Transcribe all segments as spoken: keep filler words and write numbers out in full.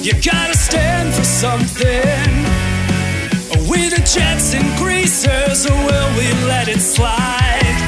You gotta stand for something. Are we the jets and greasers, or will we let it slide?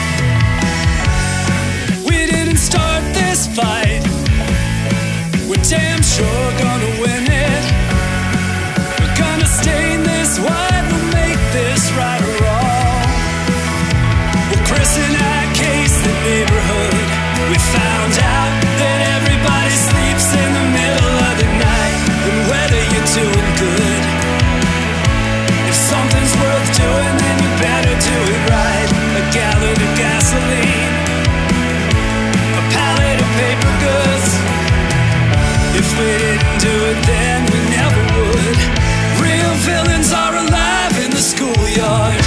We didn't start this fight. We're damn sure gonna win it. We're gonna stain this white. We'll make this right or wrong. Well, Chris and I cased the neighborhood. We found out that everybody sleeps in the middle of the night. And whether you're doing good, if something's worth doing, then you better do it right. A gallon of gasoline, a pallet of paper goods. If we didn't do it then, we never would. Real villains are alive in the schoolyard.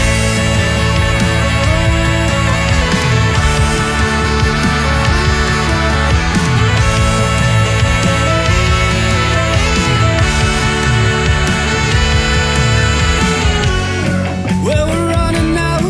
Well, we're running out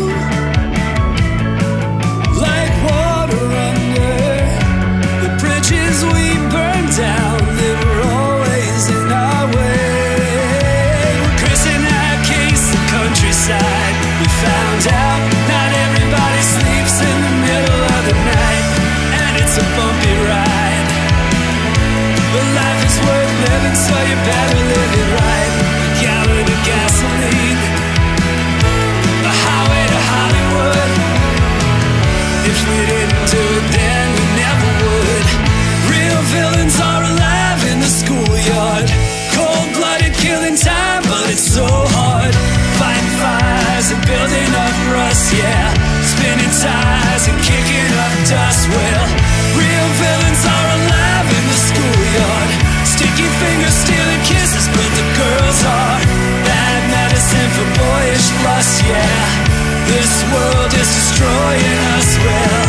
like water under the bridges we burned down. They were always in our way. Well, Chris and I cased the countryside. We found out not everybody sleeps in the middle of the night, and it's a bumpy ride. But life is worth living, so you better live it right. A gallon of gasoline, a highway to Hollywood. If we didn't do it then, we never would. Real villains are alive in the schoolyard. Cold-blooded killing time, but it's so hard. Fighting fires and building up rust, yeah. Spinning tires and kicking up dust. Well, real villains are alive in the schoolyard. Sticky fingers stealing kisses, but the girls are bad medicine for boyish lust, yeah. This world is destroying us, well.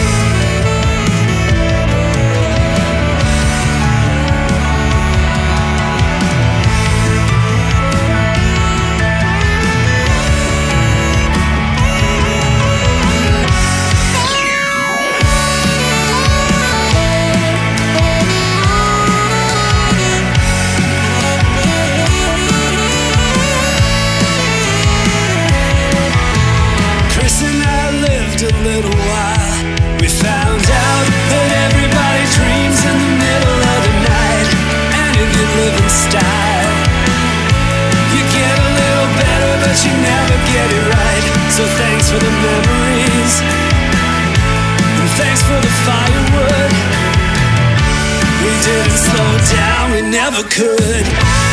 Chris and I lived a little while. We found out that everybody dreams in the middle of the night. And if you live in style, you get a little better, but you never get it right. So thanks for the memories, and thanks for the firewood. We didn't slow down, we never could.